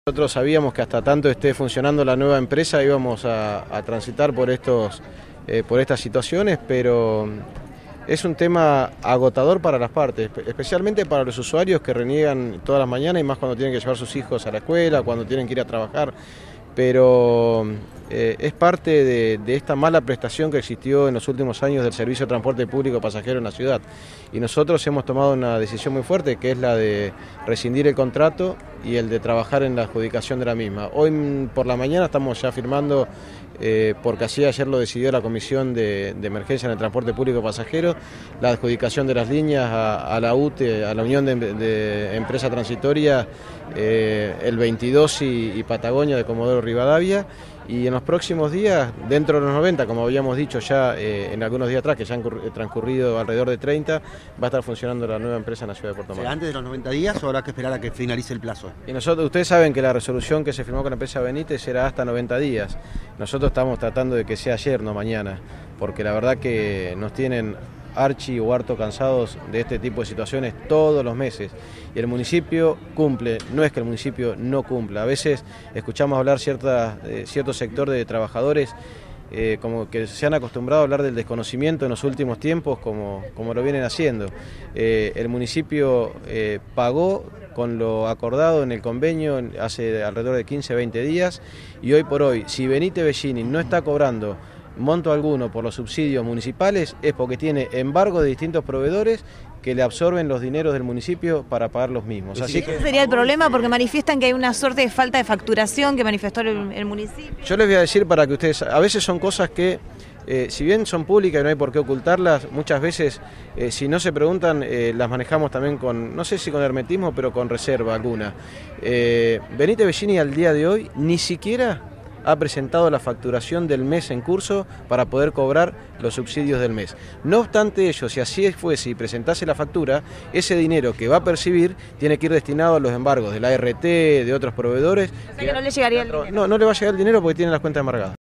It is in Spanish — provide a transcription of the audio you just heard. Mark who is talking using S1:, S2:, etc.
S1: Nosotros sabíamos que hasta tanto esté funcionando la nueva empresa íbamos a transitar por estas situaciones, pero es un tema agotador para las partes, especialmente para los usuarios que reniegan todas las mañanas y más cuando tienen que llevar sus hijos a la escuela, cuando tienen que ir a trabajar. Pero es parte de esta mala prestación que existió en los últimos años del servicio de transporte público pasajero en la ciudad. Y nosotros hemos tomado una decisión muy fuerte, que es la de rescindir el contrato y el de trabajar en la adjudicación de la misma. Hoy por la mañana estamos ya firmando, porque así ayer lo decidió la Comisión de Emergencia en el Transporte Público Pasajero, la adjudicación de las líneas a la UTE, a la Unión de Empresa Transitoria, el 22 y Patagonia de Comodoro Rivadavia, y en los próximos días, dentro de los 90, como habíamos dicho ya en algunos días atrás, que ya han transcurrido alrededor de 30, va a estar funcionando la nueva empresa en la ciudad de Puerto Madryn.
S2: ¿Antes de los 90 días o habrá que esperar a que finalice el plazo?
S1: Y ustedes saben que la resolución que se firmó con la empresa Benítez era hasta 90 días. Nosotros estamos tratando de que sea ayer, no mañana, porque la verdad que nos tienen archi o harto cansados de este tipo de situaciones todos los meses, y el municipio cumple, no es que el municipio no cumpla. A veces escuchamos hablar cierto sector de trabajadores como que se han acostumbrado a hablar del desconocimiento en los últimos tiempos, como lo vienen haciendo. El municipio pagó con lo acordado en el convenio hace alrededor de 15-20 días, y hoy por hoy, si Benítez Bellini no está cobrando monto alguno por los subsidios municipales, es porque tiene embargo de distintos proveedores que le absorben los dineros del municipio para pagar los mismos.
S3: Así que ese sería el problema, porque manifiestan que hay una suerte de falta de facturación que manifestó el municipio.
S1: Yo les voy a decir para que ustedes, a veces son cosas que, si bien son públicas y no hay por qué ocultarlas, muchas veces, si no se preguntan, las manejamos también con, no sé si con hermetismo, pero con reserva alguna. Benítez Bellini al día de hoy ni siquiera ha presentado la facturación del mes en curso para poder cobrar los subsidios del mes. No obstante ello, si así fuese y presentase la factura, ese dinero que va a percibir tiene que ir destinado a los embargos de la ART, de otros proveedores.
S3: O sea que no le llegaría el dinero.
S1: No le va a llegar el dinero porque tiene las cuentas embargadas.